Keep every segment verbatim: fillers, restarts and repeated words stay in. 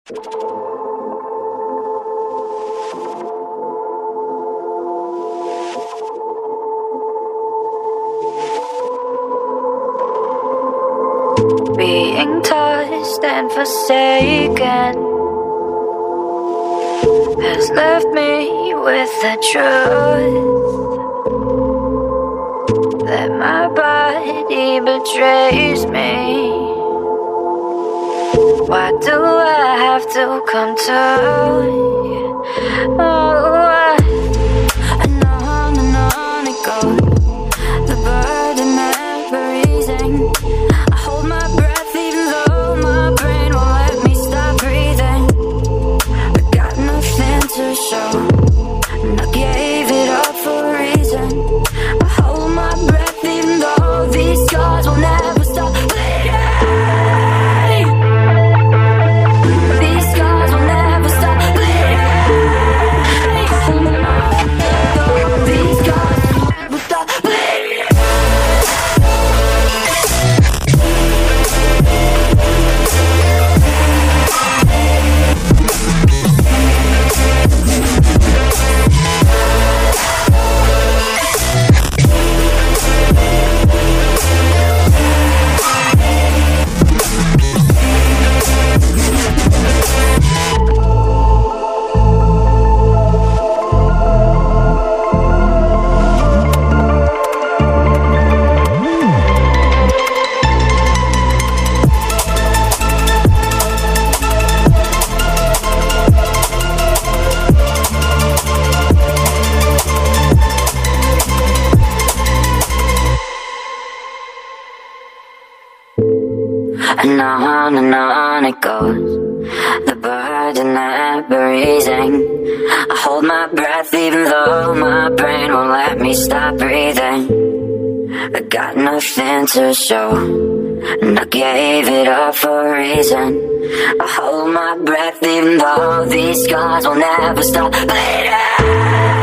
Being tossed and forsaken has left me with the truth that my body betrays me. Why do I have to come to? Oh, I, and on and on it goes. The burden never easing. I hold my breath even though my brain won't let me stop breathing. I got nothing to show, and I gave it up for a reason. I hold my breath even though these scars will never stop bleeding. These scars will never stop bleeding. These scars will never stop bleeding. And on and on it goes, the burden never easing. I hold my breath even though my brain won't let me stop breathing. I got nothing to show, and I gave it up for a reason. I hold my breath even though these scars will never stop bleeding.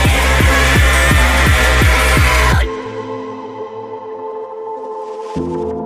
You